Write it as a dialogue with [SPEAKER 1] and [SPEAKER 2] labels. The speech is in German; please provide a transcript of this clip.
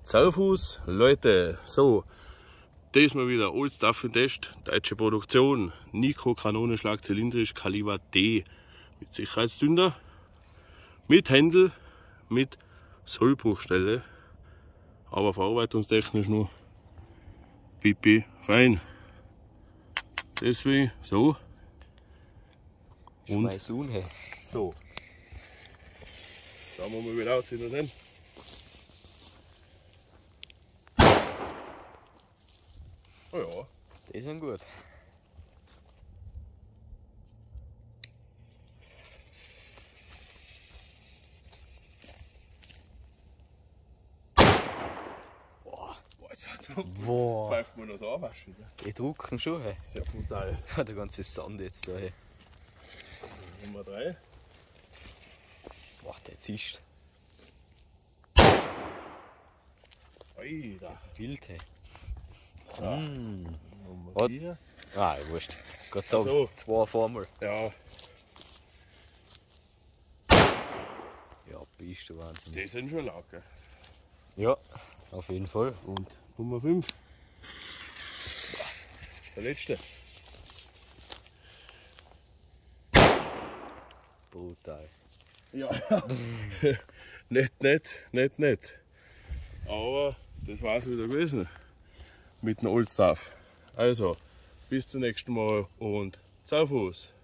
[SPEAKER 1] Saufuß, Leute, so, diesmal wieder Old Stuff im Test, deutsche Produktion, Nikko Kanonenschlag zylindrisch, Kaliber D, mit Sicherheitszünder, mit Händel, mit Sollbruchstelle, aber verarbeitungstechnisch nur pipi fein. Deswegen so. Und
[SPEAKER 2] Schmeiß unhe.
[SPEAKER 1] so. Schauen wir mal, wie laut sie da sind. Oh ja.
[SPEAKER 2] Die sind gut.
[SPEAKER 1] Boah, jetzt hat man
[SPEAKER 2] Boah.
[SPEAKER 1] pfeift man das anwaschen.
[SPEAKER 2] Die drucken schon. Hey.
[SPEAKER 1] Sehr brutal.
[SPEAKER 2] Der ganze Sand jetzt da. Hey.
[SPEAKER 1] Nummer 3.
[SPEAKER 2] Boah, der zischt.
[SPEAKER 1] Alter.
[SPEAKER 2] Wild, hey.
[SPEAKER 1] So. Nummer
[SPEAKER 2] Was?
[SPEAKER 1] 4.
[SPEAKER 2] Ah, wurscht. Gott
[SPEAKER 1] Ach
[SPEAKER 2] sagen,
[SPEAKER 1] so.
[SPEAKER 2] 2 auf einmal.
[SPEAKER 1] Ja,
[SPEAKER 2] Ja, bist du Wahnsinn.
[SPEAKER 1] die sind schon laut, gell?
[SPEAKER 2] Ja, auf jeden Fall.
[SPEAKER 1] Und Nummer 5. Der letzte.
[SPEAKER 2] Brutal.
[SPEAKER 1] Ja. Nicht. Aber das war's wieder gewesen mit dem Old Stuff. Also, bis zum nächsten Mal und Saufuß.